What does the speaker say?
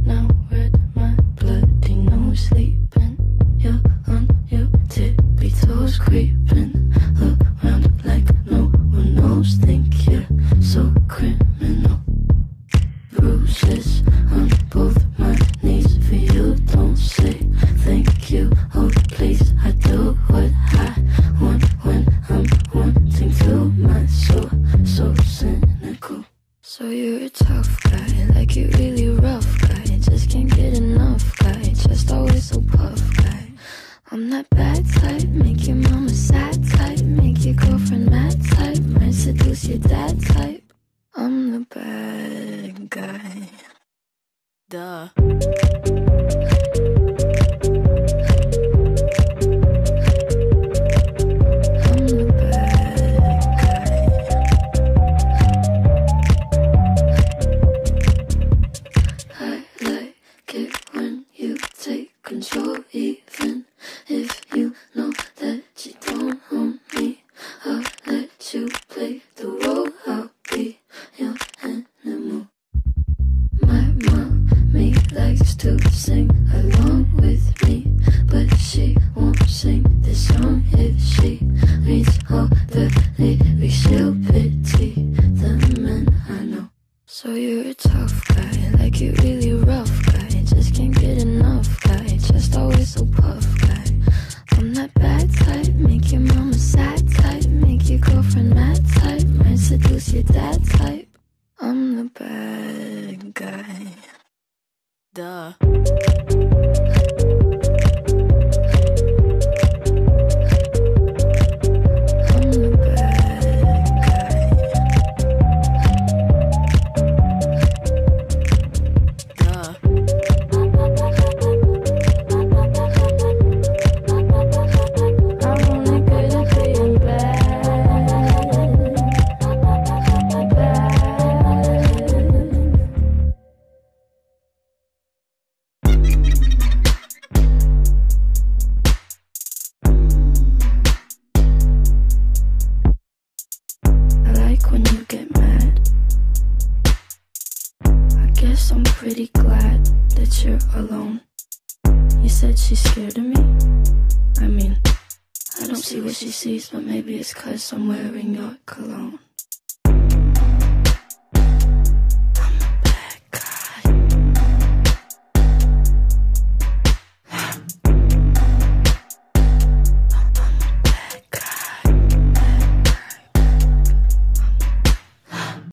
now read my bloody nose sleeping. You're on your tippy toes creeping around like no one knows. Think you're so criminal. Bruises on both my knees for you. Don't say thank you, oh please. I do what I want when I'm wanting to. My soul so cynical. So you're a tough guy, like you really rough guy. Just can't get enough guy, just always so puff guy. I'm that bad type, make your mama sad type, make your girlfriend mad type, might seduce your dad type. I'm the bad guy. Duh. Control, even if you know that you don't own me. I'll let you play the role. I'll be your animal. My mommy likes to sing along with me, but she won't sing this song if she reads all the lyrics. She'll pity the men I know. So you're a tough guy, like you really rough guy. Just can't get enough guy, just always so puff guy. I'm that bad type, make your mama sad type, make your girlfriend mad type, might seduce your dad type. I'm the bad guy. Duh. When you get mad, I guess I'm pretty glad that you're alone. You said she's scared of me. I mean, I don't see what she sees, but maybe it's 'cause I'm wearing your cologne.